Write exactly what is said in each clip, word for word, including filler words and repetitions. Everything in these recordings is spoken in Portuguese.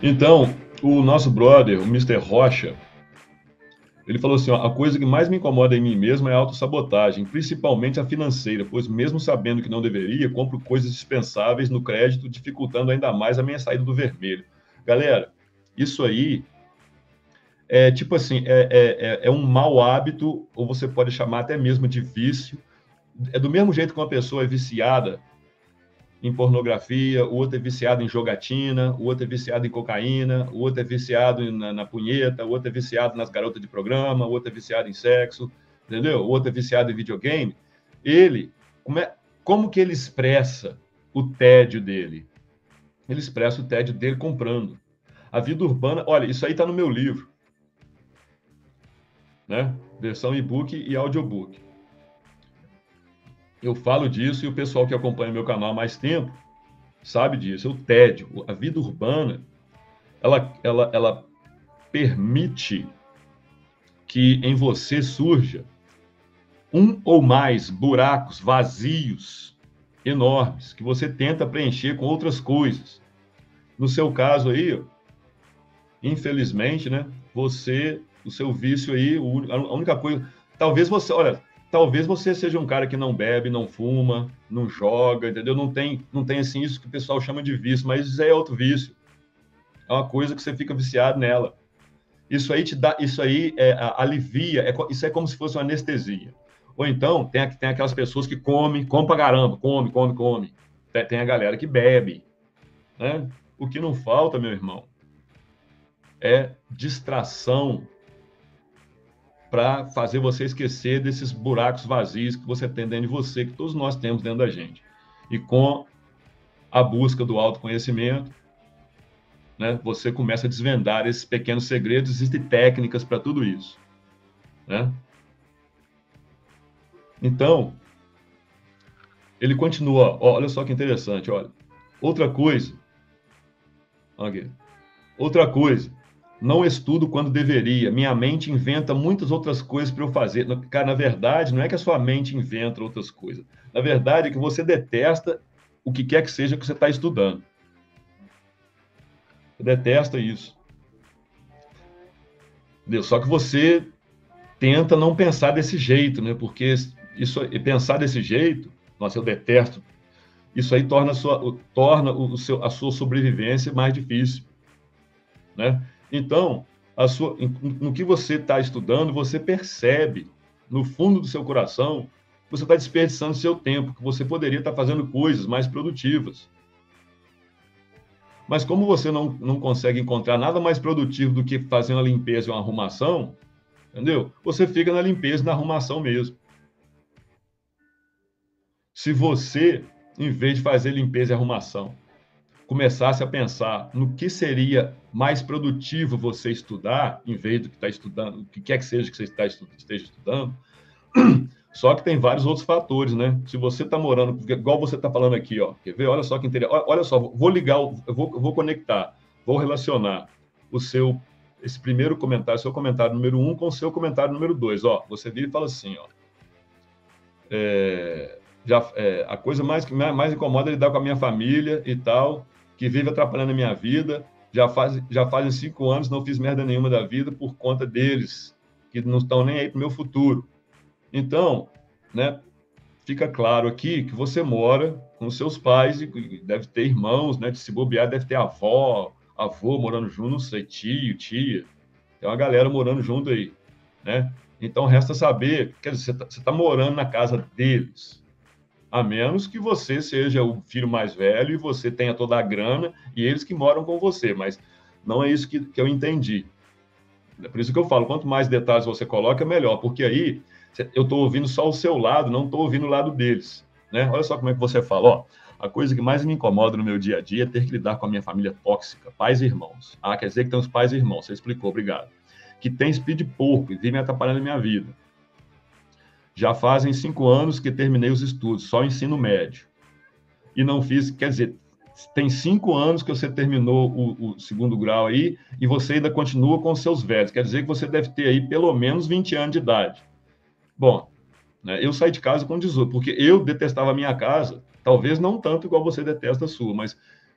Então, o nosso brother, o mister Rocha, ele falou assim, ó, a coisa que mais me incomoda em mim mesmo é a autossabotagem, principalmente a financeira, pois mesmo sabendo que não deveria, compro coisas dispensáveis no crédito, dificultando ainda mais a minha saída do vermelho. Galera, isso aí é tipo assim, é, é, é é um mau hábito, ou você pode chamar até mesmo de vício. É do mesmo jeito que uma pessoa é viciada em pornografia, o outro é viciado em jogatina, o outro é viciado em cocaína, o outro é viciado na, na punheta, o outro é viciado nas garotas de programa, o outro é viciado em sexo, entendeu? O outro é viciado em videogame. Ele, como, é, como que ele expressa o tédio dele? Ele expressa o tédio dele comprando. A vida urbana, olha, isso aí está no meu livro, né? Versão e-book e audiobook. Eu falo disso e o pessoal que acompanha meu canal há mais tempo sabe disso. O tédio, a vida urbana, ela, ela, ela permite que em você surja um ou mais buracos vazios enormes que você tenta preencher com outras coisas. No seu caso aí, infelizmente, né, você, o seu vício aí, a única coisa, talvez você, olha, talvez você seja um cara que não bebe, não fuma, não joga, entendeu? Não tem, não tem assim isso que o pessoal chama de vício, mas isso é outro vício. É uma coisa que você fica viciado nela. Isso aí te dá, isso aí é, alivia, é, isso é como se fosse uma anestesia. Ou então, tem, tem aquelas pessoas que comem, comem pra caramba, come, come, come. Tem, tem a galera que bebe, né? O que não falta, meu irmão, é distração para fazer você esquecer desses buracos vazios que você tem dentro de você, que todos nós temos dentro da gente. E com a busca do autoconhecimento, né, você começa a desvendar esses pequenos segredos, existem técnicas para tudo isso, né? Então, ele continua, ó, olha só que interessante, olha. Outra coisa, okay. Outra coisa, não estudo quando deveria, minha mente inventa muitas outras coisas para eu fazer. Cara, na verdade, não é que a sua mente inventa outras coisas. Na verdade, é que você detesta o que quer que seja que você está estudando. Você detesta isso. Entendeu? Só que você tenta não pensar desse jeito, né? Porque isso, pensar desse jeito, nossa, eu detesto. Isso aí torna a sua, torna o seu, a sua sobrevivência mais difícil, né? Então, a sua, no que você está estudando, você percebe, no fundo do seu coração, que você está desperdiçando seu tempo, que você poderia estar fazendo coisas mais produtivas. Mas como você não, não consegue encontrar nada mais produtivo do que fazer uma limpeza e uma arrumação, entendeu? Você fica na limpeza e na arrumação mesmo. Se você, em vez de fazer limpeza e arrumação, começasse a pensar no que seria mais produtivo você estudar, em vez do que está estudando, o que quer que seja que você está estudando, esteja estudando, só que tem vários outros fatores, né? Se você está morando, igual você está falando aqui, ó, quer ver? Olha só que interessante. Olha só, vou ligar, eu vou, eu vou conectar, vou relacionar o seu, esse primeiro comentário, seu comentário número um, com o seu comentário número dois. Ó, você vira e fala assim, ó. É, já, é, a coisa mais que mais incomoda é lidar com a minha família e tal, que vive atrapalhando a minha vida. Já, faz, já fazem cinco anos, não fiz merda nenhuma da vida por conta deles, que não estão nem aí para o meu futuro. Então, né, fica claro aqui que você mora com seus pais e deve ter irmãos, né? Se bobear, deve ter avó, avô morando junto, não sei, tio, tia. Tem uma galera morando junto aí, né? Então, resta saber, quer dizer, você está tá morando na casa deles, a menos que você seja o filho mais velho e você tenha toda a grana e eles que moram com você, mas não é isso que, que eu entendi. É por isso que eu falo, quanto mais detalhes você coloca, melhor, porque aí eu estou ouvindo só o seu lado, não estou ouvindo o lado deles, né? Olha só como é que você fala, ó, a coisa que mais me incomoda no meu dia a dia é ter que lidar com a minha família tóxica, pais e irmãos. Ah, quer dizer que tem os pais e irmãos, você explicou, obrigado. Que tem speed porco e vive me atrapalhando a minha vida. Já fazem cinco anos que terminei os estudos, só ensino médio. E não fiz, quer dizer, tem cinco anos que você terminou o, o segundo grau aí e você ainda continua com os seus velhos. Quer dizer que você deve ter aí pelo menos vinte anos de idade. Bom, né, eu saí de casa com dezoito, porque eu detestava a minha casa, talvez não tanto igual você detesta a sua, mas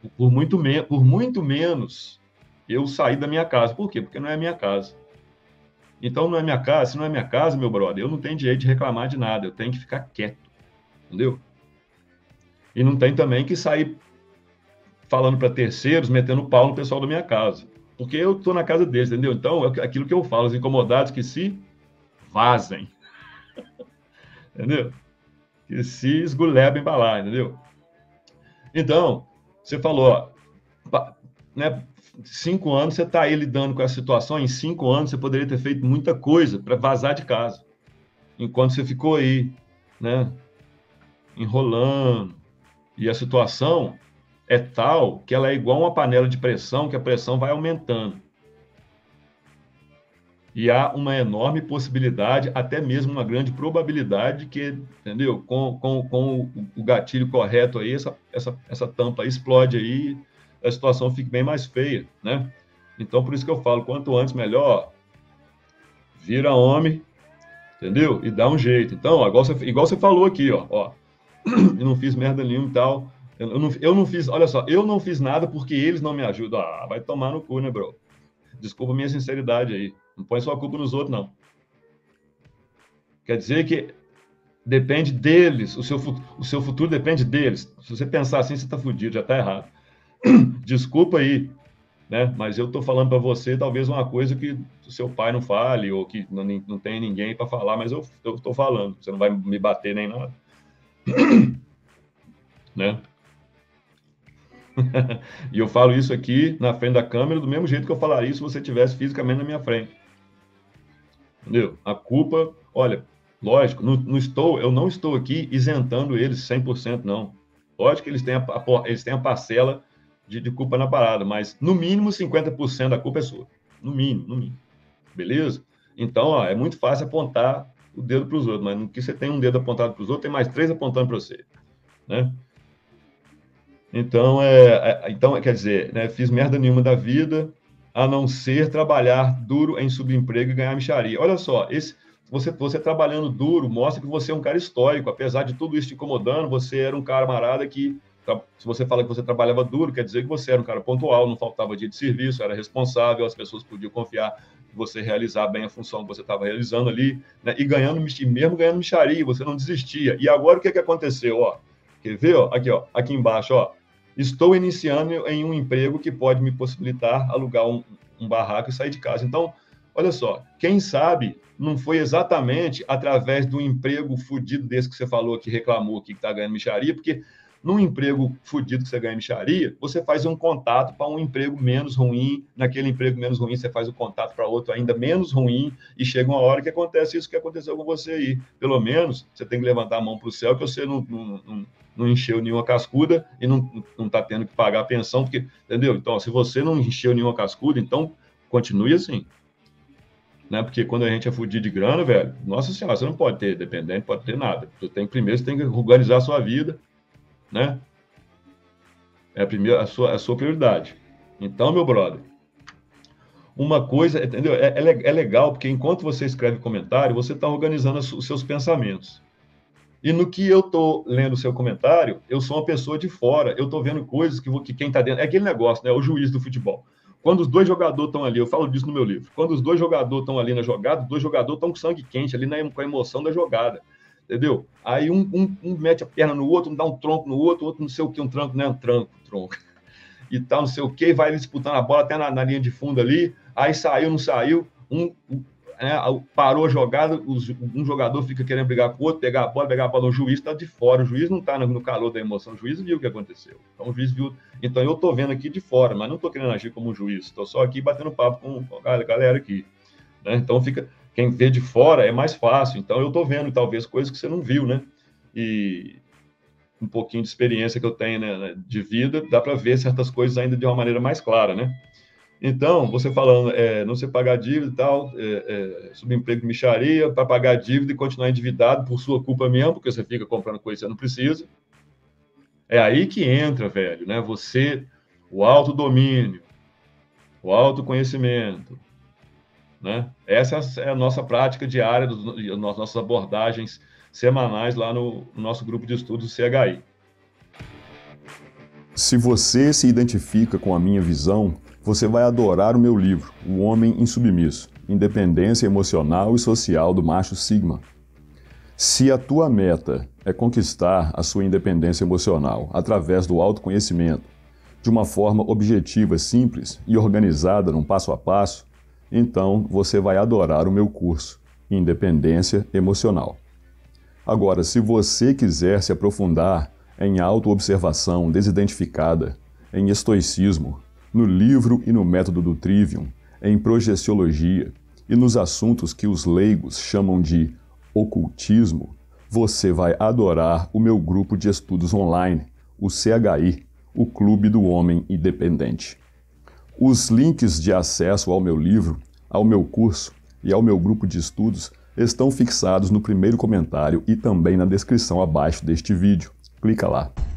por muito, me, por muito menos eu saí da minha casa. Por quê? Porque não é a minha casa. Então, não é minha casa. Se não é minha casa, meu brother, eu não tenho direito de reclamar de nada. Eu tenho que ficar quieto. Entendeu? E não tem também que sair falando para terceiros, metendo pau no pessoal da minha casa. Porque eu estou na casa deles, entendeu? Então, é aquilo que eu falo, os incomodados que se vazem. Entendeu? Que se esgulebem para lá, entendeu? Então, você falou, ó, né, cinco anos você está aí lidando com essa situação, em cinco anos você poderia ter feito muita coisa para vazar de casa, enquanto você ficou aí, né, enrolando, e a situação é tal que ela é igual uma panela de pressão, que a pressão vai aumentando. E há uma enorme possibilidade, até mesmo uma grande probabilidade que, entendeu? Com, com, com o gatilho correto aí, essa, essa, essa tampa aí explode aí, a situação fica bem mais feia, né? Então, por isso que eu falo, quanto antes melhor, vira homem, entendeu? E dá um jeito. Então, ó, igual, você, igual você falou aqui, ó, ó, eu não fiz merda nenhuma e tal, eu, eu, não, eu não fiz, olha só, eu não fiz nada porque eles não me ajudam. Ah, vai tomar no cu, né, bro? Desculpa a minha sinceridade aí. Não põe sua culpa nos outros, não. Quer dizer que depende deles, o seu, o seu futuro depende deles. Se você pensar assim, você está fudido, já está errado. Desculpa aí, né? Mas eu estou falando para você talvez uma coisa que o seu pai não fale, ou que não, não tem ninguém para falar, mas eu estou falando. Você não vai me bater nem nada. Né? E eu falo isso aqui na frente da câmera do mesmo jeito que eu falaria se você estivesse fisicamente na minha frente. Entendeu? A culpa, olha, lógico, não, não estou, eu não estou aqui isentando eles cem por cento, não. Lógico que eles têm a, a, eles têm a parcela de, de culpa na parada, mas no mínimo cinquenta por cento da culpa é sua. No mínimo, no mínimo. Beleza? Então, ó, é muito fácil apontar o dedo para os outros, mas no que você tem um dedo apontado para os outros, tem mais três apontando para você. Né? Então, é, é, então, quer dizer, né, fiz merda nenhuma da vida, a não ser trabalhar duro em subemprego e ganhar mixaria. Olha só, esse, você, você trabalhando duro mostra que você é um cara histórico. Apesar de tudo isso te incomodando, você era um camarada que, se você fala que você trabalhava duro, quer dizer que você era um cara pontual, não faltava dia de serviço, era responsável, as pessoas podiam confiar que você realizar bem a função que você estava realizando ali, né, e ganhando, mesmo ganhando mixaria, você não desistia. E agora o que, que aconteceu? Ó, quer ver? Ó? Aqui, ó, aqui embaixo, ó. Estou iniciando em um emprego que pode me possibilitar alugar um, um barraco e sair de casa. Então, olha só, quem sabe não foi exatamente através do emprego fudido desse que você falou, que reclamou que está ganhando mixaria, porque num emprego fudido que você ganha mixaria, você faz um contato para um emprego menos ruim, naquele emprego menos ruim você faz o um contato para outro ainda menos ruim, e chega uma hora que acontece isso que aconteceu com você aí. Pelo menos, você tem que levantar a mão para o céu, que você não, não, não, não encheu nenhuma cascuda e não está tendo que pagar a pensão, porque, entendeu? Então, se você não encheu nenhuma cascuda, então continue assim. Né? Porque quando a gente é fudido de grana, velho, nossa senhora, você não pode ter dependente, pode ter nada. Você tem, primeiro, você tem que organizar a sua vida, né? É a, primeira, a, sua, a sua prioridade. Então, meu brother, uma coisa, entendeu? É, é, é legal, porque enquanto você escreve comentário, você está organizando os seus pensamentos. E no que eu estou lendo o seu comentário, eu sou uma pessoa de fora, eu estou vendo coisas que, que quem está dentro... É aquele negócio, né? O juiz do futebol. Quando os dois jogadores estão ali, eu falo disso no meu livro, quando os dois jogadores estão ali na jogada, os dois jogadores estão com sangue quente ali na, com a emoção da jogada. Entendeu? Aí um, um, um mete a perna no outro, um dá um tronco no outro, outro não sei o que, um tranco, não é um tranco, tronco. E tal, não sei o que, vai disputando a bola até na, na linha de fundo ali, aí saiu, não saiu, um, um é, parou a jogada, os, um jogador fica querendo brigar com o outro, pegar a bola, pegar a bola, o juiz está de fora, o juiz não está no, no calor da emoção, o juiz viu o que aconteceu. Então o juiz viu, então eu estou vendo aqui de fora, mas não estou querendo agir como um juiz, estou só aqui batendo papo com, com a galera aqui. Né? Então fica... Quem vê de fora é mais fácil. Então, eu estou vendo, talvez, coisas que você não viu, né? E um pouquinho de experiência que eu tenho, né, de vida, dá para ver certas coisas ainda de uma maneira mais clara, né? Então, você falando, é, não sei pagar dívida e tal, é, é, subemprego de mixaria, para pagar a dívida e continuar endividado por sua culpa mesmo, porque você fica comprando coisa que você não precisa. É aí que entra, velho, né? Você, o autodomínio, o autoconhecimento, né? Essa é a nossa prática diária, das nossas abordagens semanais lá no, no nosso grupo de estudos C H I. Se você se identifica com a minha visão, você vai adorar o meu livro, O Homem Insubmisso, Independência Emocional e Social do Macho Sigma. Se a tua meta é conquistar a sua independência emocional através do autoconhecimento, de uma forma objetiva, simples e organizada num passo a passo, então você vai adorar o meu curso, Independência Emocional. Agora, se você quiser se aprofundar em autoobservação desidentificada, em estoicismo, no livro e no método do Trivium, em projeciologia e nos assuntos que os leigos chamam de ocultismo, você vai adorar o meu grupo de estudos online, o C H I, o Clube do Homem Independente. Os links de acesso ao meu livro, ao meu curso e ao meu grupo de estudos estão fixados no primeiro comentário e também na descrição abaixo deste vídeo. Clica lá.